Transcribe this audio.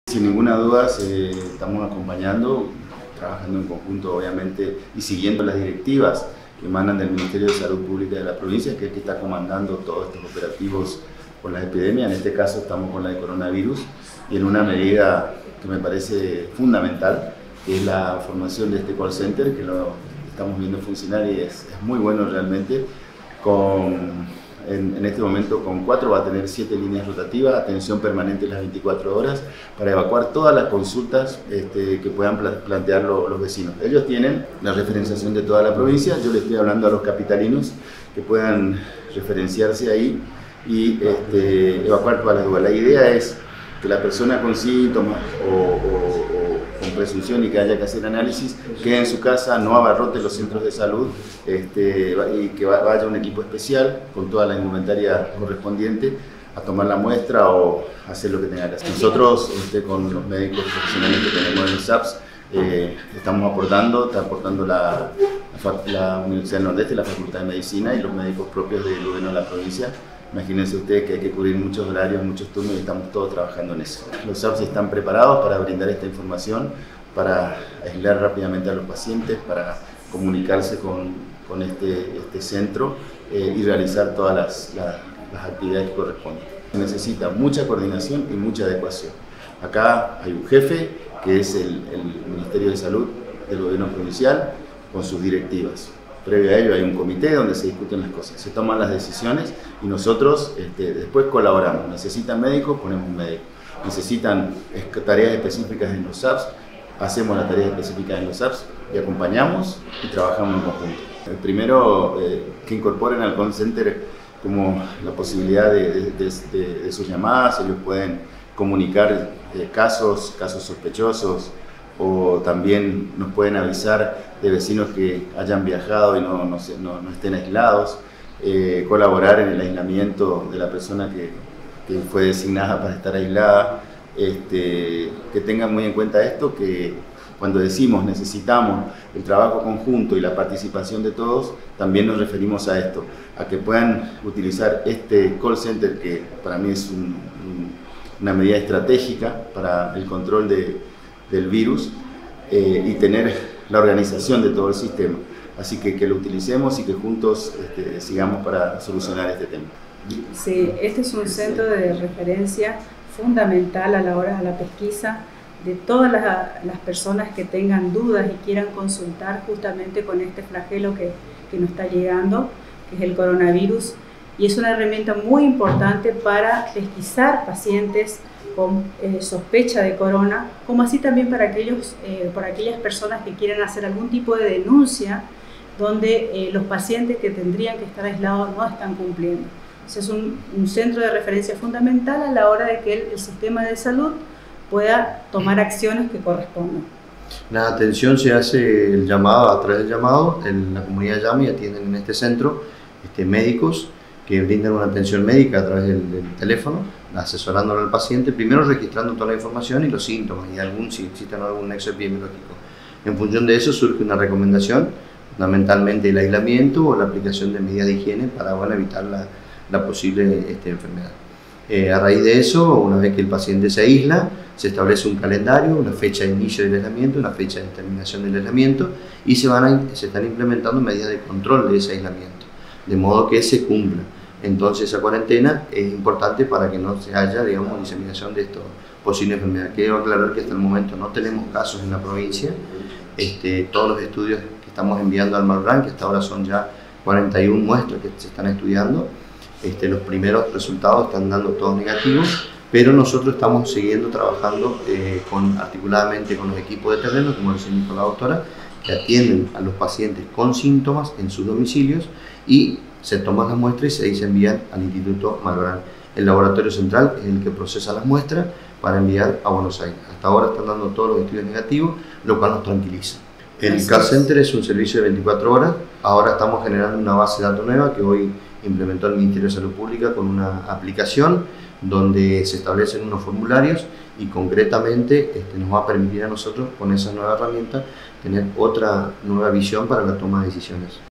Sin ninguna duda estamos acompañando, trabajando en conjunto obviamente y siguiendo las directivas que emanan del Ministerio de Salud Pública de la provincia, que es el que está comandando todos estos operativos con las epidemias. En este caso estamos con la de coronavirus y en una medida que me parece fundamental, que es la formación de este call center, que lo estamos viendo funcionar y es muy bueno realmente. En este momento con 4 va a tener 7 líneas rotativas, atención permanente las 24 horas para evacuar todas las consultas que puedan plantear los vecinos. Ellos tienen la referenciación de toda la provincia, yo les estoy hablando a los capitalinos que puedan referenciarse ahí y evacuar todas las dudas. La idea es que la persona con síntomas o con presunción y que haya que hacer análisis quede en su casa, no abarrote los centros de salud y que vaya un equipo especial con toda la indumentaria correspondiente a tomar la muestra o hacer lo que tenga que hacer. Nosotros con los médicos profesionales que tenemos en el SAPS estamos está aportando la Universidad del Nordeste, la Facultad de Medicina y los médicos propios del gobierno de la provincia. Imagínense ustedes que hay que cubrir muchos horarios, muchos turnos y estamos todos trabajando en eso. Los SAPS están preparados para brindar esta información, para aislar rápidamente a los pacientes, para comunicarse con este centro y realizar todas las actividades que corresponden. Se necesita mucha coordinación y mucha adecuación. Acá hay un jefe que es el Ministerio de Salud del Gobierno Provincial con sus directivas. Previo a ello hay un comité donde se discuten las cosas, se toman las decisiones y nosotros después colaboramos. Necesitan médicos, ponemos un médico. Necesitan tareas específicas en los SAPS, hacemos las tareas específicas en los SAPS y acompañamos y trabajamos en conjunto. Primero, que incorporen al call center como la posibilidad de sus llamadas. Ellos pueden comunicar casos sospechosos, o también nos pueden avisar de vecinos que hayan viajado y no estén aislados, colaborar en el aislamiento de la persona que fue designada para estar aislada, que tengan muy en cuenta esto, que cuando decimos necesitamos el trabajo conjunto y la participación de todos, también nos referimos a esto, a que puedan utilizar este call center que para mí es una medida estratégica para el control del virus y tener la organización de todo el sistema. Así que lo utilicemos y que juntos sigamos para solucionar este tema. Sí, este es un centro de referencia fundamental a la hora de la pesquisa de todas las personas que tengan dudas y quieran consultar justamente con este flagelo que nos está llegando, que es el coronavirus, y es una herramienta muy importante para pesquisar pacientes con sospecha de corona, como así también para aquellas personas que quieren hacer algún tipo de denuncia donde los pacientes que tendrían que estar aislados no están cumpliendo. Entonces es un centro de referencia fundamental a la hora de que el sistema de salud pueda tomar acciones que correspondan. La atención se hace el llamado, a través del llamado, la comunidad llama y atienden en este centro médicos que brindan una atención médica a través del teléfono, asesorándolo al paciente, primero registrando toda la información y los síntomas y si existen algún nexo epidemiológico. En función de eso surge una recomendación, fundamentalmente el aislamiento o la aplicación de medidas de higiene para evitar la posible enfermedad. A raíz de eso, una vez que el paciente se aísla, se establece un calendario, una fecha de inicio del aislamiento, una fecha de terminación del aislamiento y se están implementando medidas de control de ese aislamiento, de modo que se cumpla. Entonces esa cuarentena es importante para que no se haya, diseminación de esta posible enfermedad. Quiero aclarar que hasta el momento no tenemos casos en la provincia. Todos los estudios que estamos enviando al Malbrán, que hasta ahora son ya 41 muestras que se están estudiando, los primeros resultados están dando todos negativos, pero nosotros estamos siguiendo trabajando articuladamente con los equipos de terreno, como recién dijo la doctora, que atienden a los pacientes con síntomas en sus domicilios y se toman las muestras y se envían al Instituto Malbrán. El laboratorio central es el que procesa las muestras para enviar a Buenos Aires. Hasta ahora están dando todos los estudios negativos, lo cual nos tranquiliza. El call center es un servicio de 24 horas. Ahora estamos generando una base de datos nueva que hoy implementó el Ministerio de Salud Pública con una aplicación donde se establecen unos formularios y concretamente nos va a permitir a nosotros con esa nueva herramienta tener otra nueva visión para la toma de decisiones.